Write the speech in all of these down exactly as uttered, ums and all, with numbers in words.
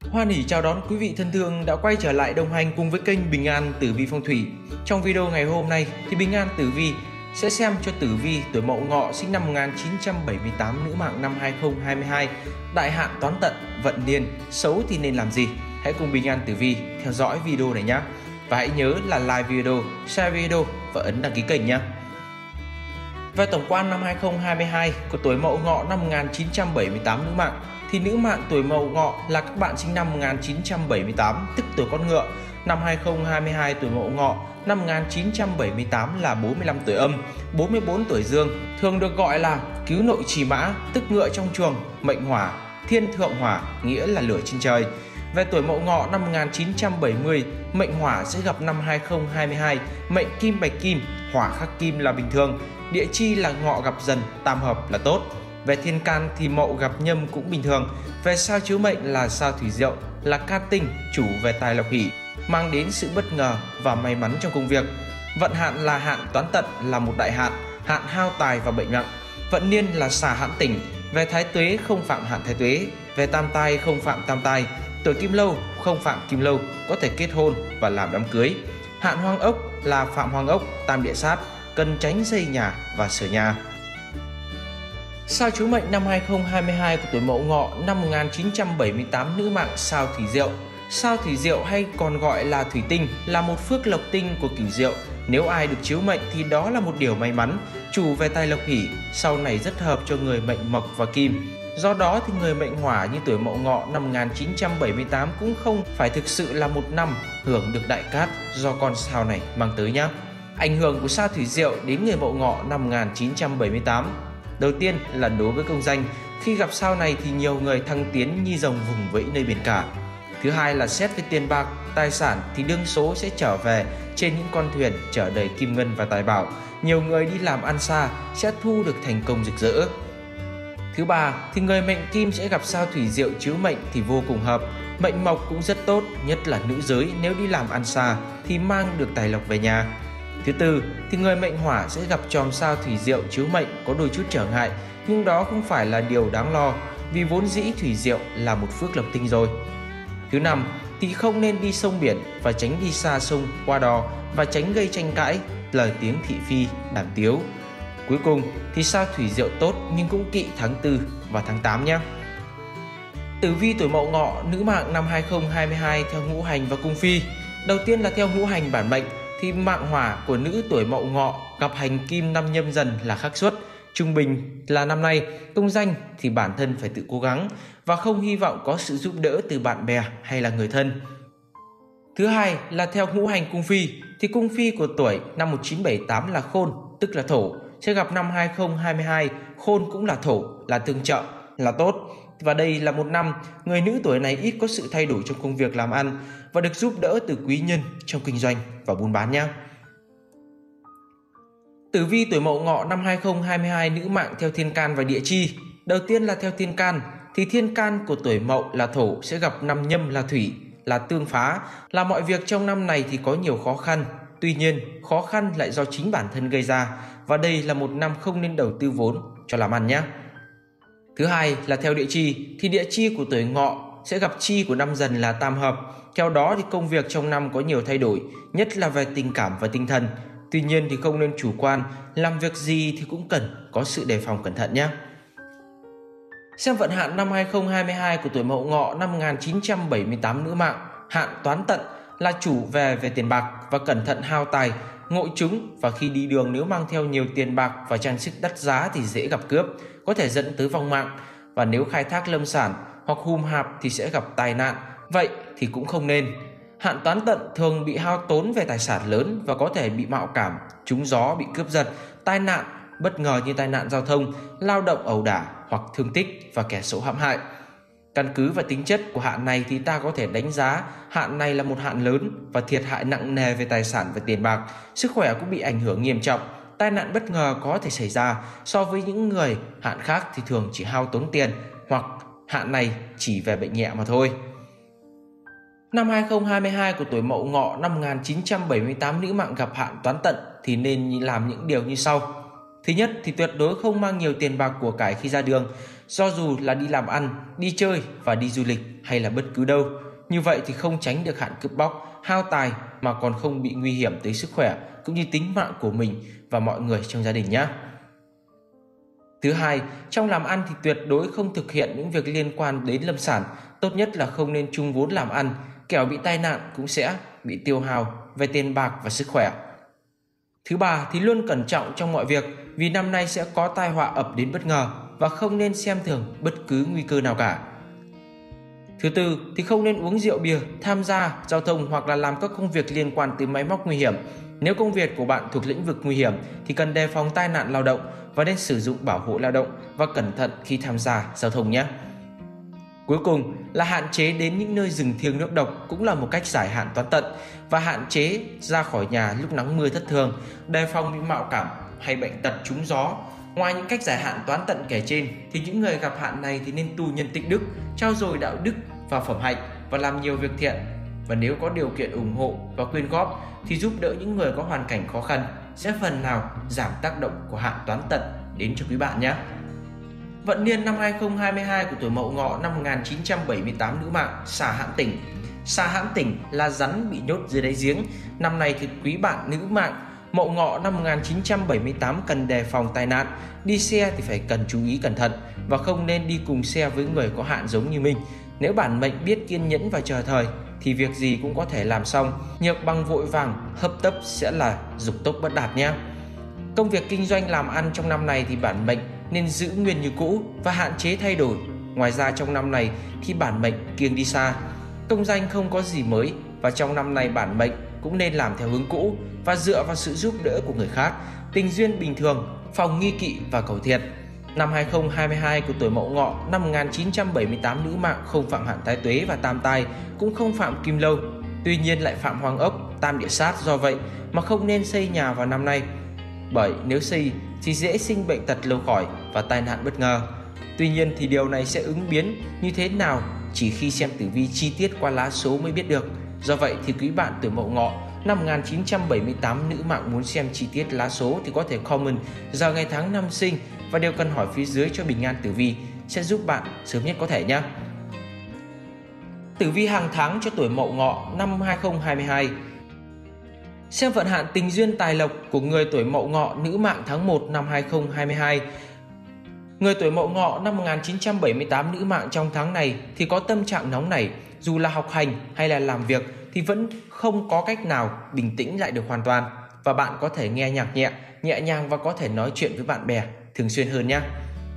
Hoan hỉ chào đón quý vị thân thương đã quay trở lại đồng hành cùng với kênh Bình An Tử Vi Phong Thủy. Trong video ngày hôm nay thì Bình An Tử Vi sẽ xem cho tử vi tuổi Mậu Ngọ sinh năm một nghìn chín trăm bảy mươi tám, nữ mạng năm hai không hai hai, đại hạn toán tận, vận niên, xấu thì nên làm gì. Hãy cùng Bình An Tử Vi theo dõi video này nhé. Và hãy nhớ là like video, share video và ấn đăng ký kênh nhé. Về tổng quan năm hai không hai hai của tuổi Mậu Ngọ năm một nghìn chín trăm bảy mươi tám nữ mạng, thì nữ mạng tuổi Mậu Ngọ là các bạn sinh năm một nghìn chín trăm bảy mươi tám, tức tuổi Con Ngựa. Năm hai không hai hai tuổi Mậu Ngọ năm một nghìn chín trăm bảy mươi tám là bốn mươi lăm tuổi Âm, bốn mươi bốn tuổi Dương, thường được gọi là cứu nội trì mã, tức ngựa trong chuồng, mệnh Hỏa, thiên thượng hỏa, nghĩa là lửa trên trời. Về tuổi Mậu Ngọ năm một nghìn chín trăm bảy mươi, mệnh Hỏa sẽ gặp năm hai không hai hai, mệnh Kim bạch Kim, Hỏa khắc Kim là bình thường, địa chi là Ngọ gặp Dần, tam hợp là tốt. Về thiên can thì Mậu gặp Nhâm cũng bình thường. Về sao chiếu mệnh là sao Thủy Diệu, là can tinh, chủ về tài lộc hỷ, mang đến sự bất ngờ và may mắn trong công việc. Vận hạn là hạn toán tận, là một đại hạn, hạn hao tài và bệnh nặng. Vận niên là xà hạn tỉnh. Về thái tuế không phạm hạn thái tuế. Về tam tai không phạm tam tai. Tuổi Kim Lâu không phạm Kim Lâu, có thể kết hôn và làm đám cưới. Hạn hoang ốc là phạm hoang ốc, tam địa sát, cần tránh xây nhà và sửa nhà. Sao chiếu mệnh năm hai không hai hai của tuổi Mậu Ngọ năm một nghìn chín trăm bảy mươi tám, nữ mạng sao Thủy Diệu. Sao Thủy Diệu hay còn gọi là thủy tinh là một phước lộc tinh của Cửu Diệu. Nếu ai được chiếu mệnh thì đó là một điều may mắn, chủ về tài lộc hỷ, sau này rất hợp cho người mệnh Mộc và Kim. Do đó thì người mệnh Hỏa như tuổi Mậu Ngọ năm một nghìn chín trăm bảy mươi tám cũng không phải thực sự là một năm hưởng được đại cát do con sao này mang tới nhé. Ảnh hưởng của sao Thủy Diệu đến người Mậu Ngọ năm một nghìn chín trăm bảy mươi tám. Đầu tiên là đối với công danh, khi gặp sao này thì nhiều người thăng tiến như rồng vùng vẫy nơi biển cả. Thứ hai là xét về tiền bạc, tài sản thì đương số sẽ trở về trên những con thuyền chở đầy kim ngân và tài bảo. Nhiều người đi làm ăn xa sẽ thu được thành công rực rỡ. Thứ ba thì người mệnh Kim sẽ gặp sao Thủy Diệu chiếu mệnh thì vô cùng hợp. Mệnh Mộc cũng rất tốt, nhất là nữ giới nếu đi làm ăn xa thì mang được tài lộc về nhà. Thứ tư thì người mệnh Hỏa sẽ gặp chòm sao Thủy Diệu chiếu mệnh có đôi chút trở ngại, nhưng đó không phải là điều đáng lo vì vốn dĩ Thủy Diệu là một phước lộc tinh rồi. Thứ năm thì không nên đi sông biển và tránh đi xa sông qua đò và tránh gây tranh cãi, lời tiếng thị phi, đàm tiếu. Cuối cùng thì sao Thủy Diệu tốt nhưng cũng kỵ tháng tư và tháng tám nhé. Tử vi tuổi Mậu Ngọ nữ mạng năm hai không hai hai theo ngũ hành và cung phi. Đầu tiên là theo ngũ hành bản mệnh thì mạng Hỏa của nữ tuổi Mậu Ngọ gặp hành Kim năm Nhâm Dần là khắc xuất. Trung bình là năm nay công danh thì bản thân phải tự cố gắng và không hy vọng có sự giúp đỡ từ bạn bè hay là người thân. Thứ hai là theo ngũ hành cung phi thì cung phi của tuổi năm một nghìn chín trăm bảy mươi tám là Khôn, tức là Thổ, sẽ gặp năm hai không hai hai, Khôn cũng là Thổ, là tương trợ, là tốt. Và đây là một năm người nữ tuổi này ít có sự thay đổi trong công việc làm ăn và được giúp đỡ từ quý nhân trong kinh doanh và buôn bán nhé. Tử vi tuổi Mậu Ngọ năm hai không hai hai nữ mạng theo thiên can và địa chi. Đầu tiên là theo thiên can thì thiên can của tuổi Mậu là Thổ sẽ gặp năm Nhâm là Thủy, là tương phá, là mọi việc trong năm này thì có nhiều khó khăn. Tuy nhiên khó khăn lại do chính bản thân gây ra và đây là một năm không nên đầu tư vốn cho làm ăn nhé. Thứ hai là theo địa chi thì địa chi của tuổi Ngọ sẽ gặp chi của năm Dần là tam hợp. Theo đó thì công việc trong năm có nhiều thay đổi, nhất là về tình cảm và tinh thần. Tuy nhiên thì không nên chủ quan, làm việc gì thì cũng cần có sự đề phòng cẩn thận nhé. Xem vận hạn năm hai không hai hai của tuổi Mậu Ngọ năm một nghìn chín trăm bảy mươi tám nữ mạng, hạn toán tận là chủ về về tiền bạc và cẩn thận hao tài, ngộ chúng, và khi đi đường nếu mang theo nhiều tiền bạc và trang sức đắt giá thì dễ gặp cướp, có thể dẫn tới vong mạng, và nếu khai thác lâm sản hoặc hùm hạp thì sẽ gặp tai nạn, vậy thì cũng không nên. Hạn toán tận thường bị hao tốn về tài sản lớn và có thể bị mạo cảm, trúng gió, bị cướp giật, tai nạn bất ngờ như tai nạn giao thông, lao động ẩu đả hoặc thương tích và kẻ xấu hãm hại. Căn cứ vào tính chất của hạn này thì ta có thể đánh giá hạn này là một hạn lớn và thiệt hại nặng nề về tài sản và tiền bạc, sức khỏe cũng bị ảnh hưởng nghiêm trọng, tai nạn bất ngờ có thể xảy ra. So với những người hạn khác thì thường chỉ hao tốn tiền hoặc hạn này chỉ về bệnh nhẹ mà thôi. Năm hai không hai hai của tuổi Mậu Ngọ năm một nghìn chín trăm bảy mươi tám nữ mạng gặp hạn toán tận thì nên làm những điều như sau. Thứ nhất thì tuyệt đối không mang nhiều tiền bạc của cải khi ra đường, do dù là đi làm ăn, đi chơi và đi du lịch hay là bất cứ đâu. Như vậy thì không tránh được hạn cướp bóc, hao tài mà còn không bị nguy hiểm tới sức khỏe cũng như tính mạng của mình và mọi người trong gia đình nhé. Thứ hai, trong làm ăn thì tuyệt đối không thực hiện những việc liên quan đến lâm sản, tốt nhất là không nên chung vốn làm ăn, kẻo bị tai nạn cũng sẽ bị tiêu hao về tiền bạc và sức khỏe. Thứ ba thì luôn cẩn trọng trong mọi việc, vì năm nay sẽ có tai họa ập đến bất ngờ và không nên xem thường bất cứ nguy cơ nào cả. Thứ tư thì không nên uống rượu bia, tham gia giao thông hoặc là làm các công việc liên quan tới máy móc nguy hiểm. Nếu công việc của bạn thuộc lĩnh vực nguy hiểm thì cần đề phòng tai nạn lao động và nên sử dụng bảo hộ lao động và cẩn thận khi tham gia giao thông nhé. Cuối cùng là hạn chế đến những nơi rừng thiêng nước độc cũng là một cách giải hạn toán tận, và hạn chế ra khỏi nhà lúc nắng mưa thất thường, đề phòng bị mạo cảm hay bệnh tật trúng gió. Ngoài những cách giải hạn toán tận kể trên thì những người gặp hạn này thì nên tu nhân tịnh đức, trau dồi đạo đức và phẩm hạnh và làm nhiều việc thiện. Và nếu có điều kiện ủng hộ và quyên góp thì giúp đỡ những người có hoàn cảnh khó khăn sẽ phần nào giảm tác động của hạn toán tận đến cho quý bạn nhé. Vận niên năm hai không hai hai của tuổi Mậu Ngọ năm một nghìn chín trăm bảy mươi tám nữ mạng xà hãm tỉnh. Xà hãm tỉnh là rắn bị nhốt dưới đáy giếng. Năm nay thì quý bạn nữ mạng Mậu Ngọ năm một nghìn chín trăm bảy mươi tám cần đề phòng tai nạn. Đi xe thì phải cần chú ý cẩn thận và không nên đi cùng xe với người có hạn giống như mình. Nếu bản mệnh biết kiên nhẫn và chờ thời thì việc gì cũng có thể làm xong. Nhược bằng vội vàng, hấp tấp sẽ là dục tốc bất đạt nhé. Công việc kinh doanh làm ăn trong năm này thì bản mệnh nên giữ nguyên như cũ và hạn chế thay đổi. Ngoài ra trong năm này thì bản mệnh kiêng đi xa. Công danh không có gì mới và trong năm này bản mệnh cũng nên làm theo hướng cũ và dựa vào sự giúp đỡ của người khác. Tình duyên bình thường, phòng nghi kỵ và cầu thiện. Năm hai không hai hai của tuổi Mậu Ngọ năm một nghìn chín trăm bảy mươi tám nữ mạng không phạm hạn thái tuế và tam tai, cũng không phạm kim lâu, tuy nhiên lại phạm hoàng ốc, tam địa sát. Do vậy mà không nên xây nhà vào năm nay, bởi nếu xây thì dễ sinh bệnh tật lâu khỏi và tai nạn bất ngờ. Tuy nhiên thì điều này sẽ ứng biến như thế nào chỉ khi xem tử vi chi tiết qua lá số mới biết được. Do vậy thì quý bạn tuổi Mậu Ngọ năm một nghìn chín trăm bảy mươi tám nữ mạng muốn xem chi tiết lá số thì có thể comment giờ ngày tháng năm sinh và đều cần hỏi phía dưới cho Bình An Tử Vi sẽ giúp bạn sớm nhất có thể nhé. Tử vi hàng tháng cho tuổi Mậu Ngọ năm hai không hai hai. Xem vận hạn tình duyên tài lộc của người tuổi Mậu Ngọ nữ mạng tháng một năm hai không hai hai. Người tuổi Mậu Ngọ năm một nghìn chín trăm bảy mươi tám nữ mạng trong tháng này thì có tâm trạng nóng nảy, dù là học hành hay là làm việc thì vẫn không có cách nào bình tĩnh lại được hoàn toàn, và bạn có thể nghe nhạc nhẹ, nhẹ nhàng và có thể nói chuyện với bạn bè thường xuyên hơn nhé.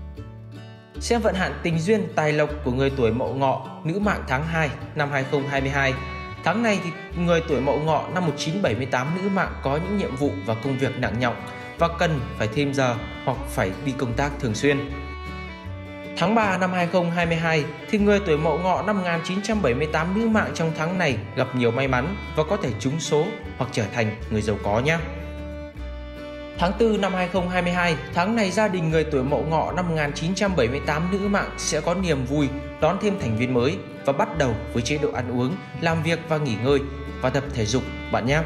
Xem vận hạn tình duyên tài lộc của người tuổi Mậu Ngọ nữ mạng tháng hai năm hai không hai hai. Tháng này thì người tuổi Mậu Ngọ năm một nghìn chín trăm bảy mươi tám nữ mạng có những nhiệm vụ và công việc nặng nhọc và cần phải thêm giờ hoặc phải đi công tác thường xuyên. Tháng ba năm hai không hai hai thì người tuổi Mậu Ngọ năm một nghìn chín trăm bảy mươi tám nữ mạng trong tháng này gặp nhiều may mắn và có thể trúng số hoặc trở thành người giàu có nhé. Tháng tư năm hai không hai hai, tháng này gia đình người tuổi Mậu Ngọ năm một nghìn chín trăm bảy mươi tám nữ mạng sẽ có niềm vui đón thêm thành viên mới và bắt đầu với chế độ ăn uống, làm việc và nghỉ ngơi và tập thể dục bạn nhé.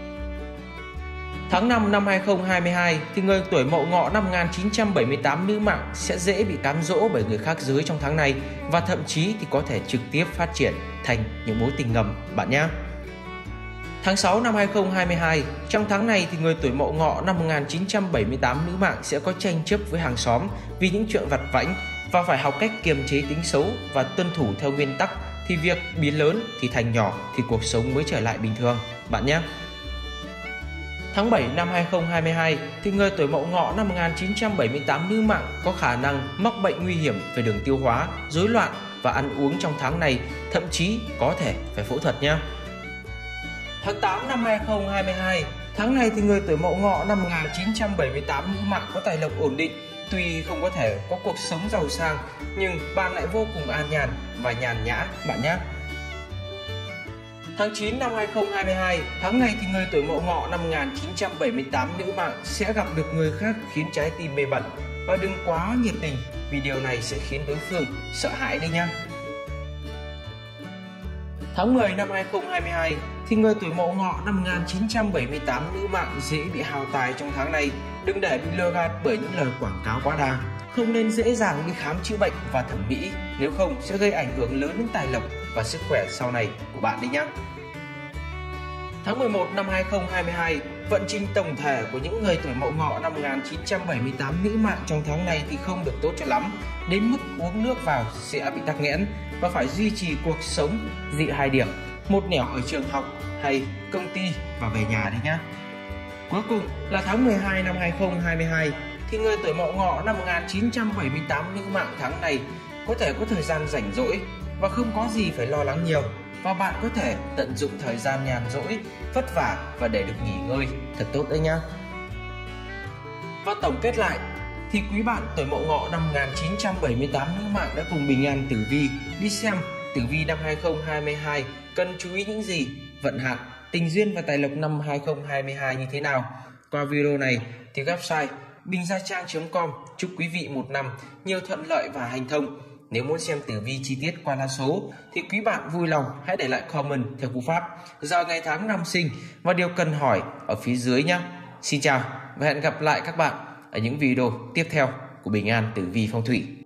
Tháng năm năm hai không hai hai thì người tuổi Mậu Ngọ năm một nghìn chín trăm bảy mươi tám nữ mạng sẽ dễ bị cám dỗ bởi người khác giới trong tháng này và thậm chí thì có thể trực tiếp phát triển thành những mối tình ngầm bạn nhé. Tháng sáu năm hai không hai hai, trong tháng này thì người tuổi Mậu Ngọ năm một nghìn chín trăm bảy mươi tám nữ mạng sẽ có tranh chấp với hàng xóm vì những chuyện vặt vãnh và phải học cách kiềm chế tính xấu và tuân thủ theo nguyên tắc, thì việc biến lớn thì thành nhỏ thì cuộc sống mới trở lại bình thường bạn nhé. Tháng bảy năm hai không hai hai thì người tuổi Mậu Ngọ năm một nghìn chín trăm bảy mươi tám nữ mạng có khả năng mắc bệnh nguy hiểm về đường tiêu hóa, rối loạn và ăn uống trong tháng này, thậm chí có thể phải phẫu thuật nhé. Tháng tám năm hai không hai hai, tháng này thì người tuổi Mậu Ngọ năm một nghìn chín trăm bảy mươi tám nữ mạng có tài lộc ổn định, tuy không có thể có cuộc sống giàu sang nhưng bạn lại vô cùng an nhàn và nhàn nhã bạn nhé. Tháng chín năm hai không hai hai, tháng này thì người tuổi Mậu Ngọ năm một nghìn chín trăm bảy mươi tám nữ mạng sẽ gặp được người khác khiến trái tim mê bẩn, và đừng quá nhiệt tình vì điều này sẽ khiến đối phương sợ hãi đấy nha. Tháng mười năm hai không hai hai thì người tuổi Mậu Ngọ năm một nghìn chín trăm bảy mươi tám nữ mạng dễ bị hao tài trong tháng này Đừng để bị lừa gạt bởi những lời quảng cáo quá đà. Không nên dễ dàng đi khám chữa bệnh và thẩm mỹ, nếu không sẽ gây ảnh hưởng lớn đến tài lộc và sức khỏe sau này của bạn đấy nhé. Tháng mười một năm hai nghìn không trăm hai mươi hai, vận trình tổng thể của những người tuổi Mậu Ngọ năm một nghìn chín trăm bảy mươi tám nữ mạng trong tháng này thì không được tốt cho lắm, đến mức uống nước vào sẽ bị tắc nghẽn và phải duy trì cuộc sống dị hai điểm, một nẻo ở trường học hay công ty và về nhà đấy nhá. Cuối cùng là tháng mười hai năm hai nghìn không trăm hai mươi hai, thì người tuổi Mậu Ngọ năm một nghìn chín trăm bảy mươi tám nữ mạng tháng này có thể có thời gian rảnh rỗi và không có gì phải lo lắng nhiều, và bạn có thể tận dụng thời gian nhàn rỗi, vất vả và để được nghỉ ngơi thật tốt đấy nhá. Và tổng kết lại thì quý bạn tuổi Mậu Ngọ năm một nghìn chín trăm bảy mươi tám nữ mạng đã cùng Bình An Tử Vi đi xem tử vi năm hai nghìn không trăm hai mươi hai cần chú ý những gì, vận hạn, tình duyên và tài lộc năm hai nghìn không trăm hai mươi hai như thế nào. Qua video này thì website bình gia trang chấm com chúc quý vị một năm nhiều thuận lợi và hanh thông. Nếu muốn xem tử vi chi tiết qua lá số thì quý bạn vui lòng hãy để lại comment theo cú pháp, giờ ngày tháng năm sinh và điều cần hỏi ở phía dưới nhé. Xin chào và hẹn gặp lại các bạn ở những video tiếp theo của Bình An Tử Vi Phong Thủy.